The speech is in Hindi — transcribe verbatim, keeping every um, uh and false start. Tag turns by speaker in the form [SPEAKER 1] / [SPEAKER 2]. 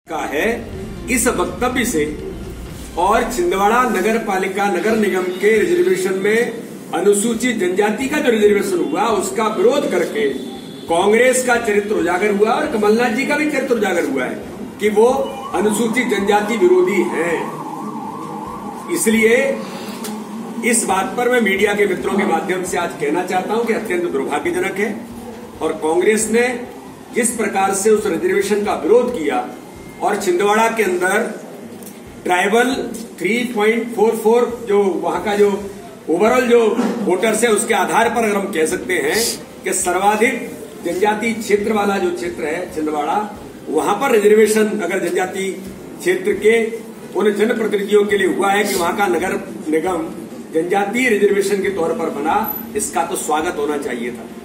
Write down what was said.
[SPEAKER 1] का है इस वक्तव्य से और छिंदवाड़ा नगर पालिका नगर निगम के रिजर्वेशन में अनुसूचित जनजाति का जो रिजर्वेशन हुआ उसका विरोध करके कांग्रेस का चरित्र उजागर हुआ और कमलनाथ जी का भी चरित्र उजागर हुआ है कि वो अनुसूचित जनजाति विरोधी हैं। इसलिए इस बात पर मैं मीडिया के मित्रों के माध्यम से आज कहना चाहता हूं कि अत्यंत दुर्भाग्यजनक है और कांग्रेस ने जिस प्रकार से उस रिजर्वेशन का विरोध किया और छिंदवाड़ा के अंदर ट्राइबल तीन पॉइंट चार चार जो वहां का जो ओवरऑल जो वोटर्स है उसके आधार पर अगर हम कह सकते हैं कि सर्वाधिक जनजाति क्षेत्र वाला जो क्षेत्र है छिंदवाड़ा, वहां पर रिजर्वेशन अगर जनजाति क्षेत्र के उन जनप्रतिनिधियों के लिए हुआ है कि वहां का नगर निगम जनजातीय रिजर्वेशन के तौर पर बना, इसका तो स्वागत होना चाहिए था।